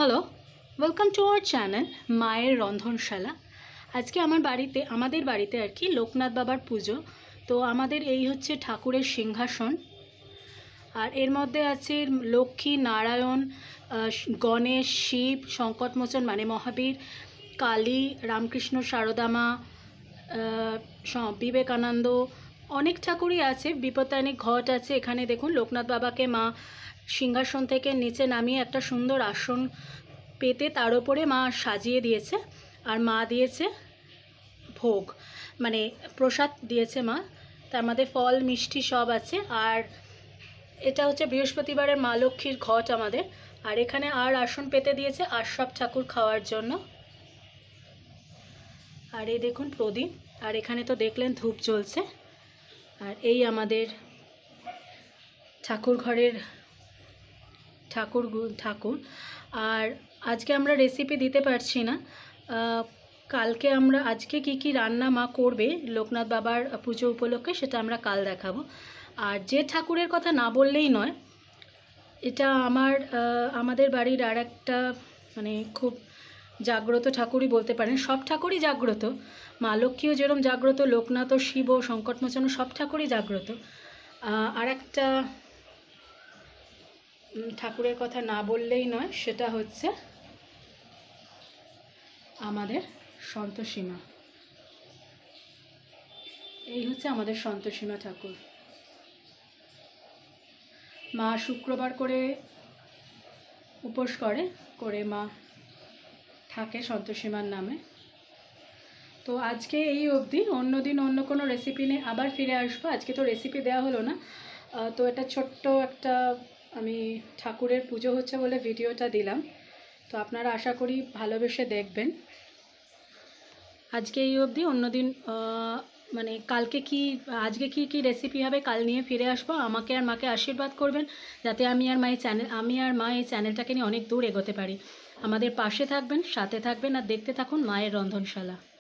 Hello, welcome to our channel মায়ের রন্ধনশালা। আজকে আমাদের বাড়িতে আর কি লোকনাথ বাবার পুজো। তো আমাদের এই হচ্ছে ঠাকুরের সিংহাসন, আর এর মধ্যে আছে লক্ষ্মী, নারায়ণ, গণেশ, শিব, সংকটমোচন মানে মহাবীর, কালী, রামকৃষ্ণ, সারদা মা, বিবেকানন্দ, অনেক ঠাকুরই আছে। বিপত্তারিণী ঘট আছে। এখানে দেখুন লোকনাথ বাবাকে মা সিংহাসন থেকে নিচে নামিয়ে একটা সুন্দর আসন পেতে তার উপরে মা সাজিয়ে দিয়েছে, আর মা দিয়েছে ভোগ মানে প্রসাদ দিয়েছে মা। তার মধ্যে ফল মিষ্টি সব আছে। আর এটা হচ্ছে বৃহস্পতিবারের মা লক্ষ্মীর ঘট আমাদের। আর এখানে আর আসন পেতে দিয়েছে আর সব ঠাকুর খাওয়ার জন্য। আর এই দেখুন প্রদীপ, আর এখানে তো দেখলেন ধূপ জ্বলছে। আর এই আমাদের ঠাকুর ঘরের ঠাকুর। আর আজকে আমরা রেসিপি দিতে পারছি না, আজকে কি রান্না মা করবে লোকনাথ বাবার পুজো উপলক্ষে সেটা আমরা কাল দেখাবো। আর যে ঠাকুরের কথা না বললেই নয়, এটা আমাদের বাড়ির আর একটা মানে খুব জাগ্রত ঠাকুরই বলতে পারেন। সব ঠাকুরই জাগ্রত, মা লক্ষ্মীও যেরকম জাগ্রত, লোকনাথ ও শিব ও সংকটমোচন সব ঠাকুরই জাগ্রত। আর একটা ঠাকুরের কথা না বললেই নয়, সেটা হচ্ছে আমাদের সন্তোষী মা। এই হচ্ছে আমাদের সন্তোষী মা ঠাকুর। মা শুক্রবার করে উপোস করে মা থাকে সন্তোষী মার নামে। তো আজকে এই অবধি, অন্য দিন অন্য কোনো রেসিপি নিয়ে আবার ফিরে আসবো। আজকে তো রেসিপি দেওয়া হলো না, তো এটা ছোট্ট একটা আমি ঠাকুরের পুজো হচ্ছে বলে ভিডিওটা দিলাম। তো আপনারা আশা করি ভালোবেসে দেখবেন। আজকে এই অবধি, অন্যদিন মানে আজকে কি রেসিপি হবে কাল নিয়ে ফিরে আসবো। আমাকে আর মাকে আশীর্বাদ করবেন যাতে আমি আর মা এই চ্যানেলটাকে নিয়ে অনেক দূর এগোতে পারি। আমাদের পাশে থাকবেন, সাথে থাকবেন, আর দেখতে থাকুন মায়ের রন্ধনশালা।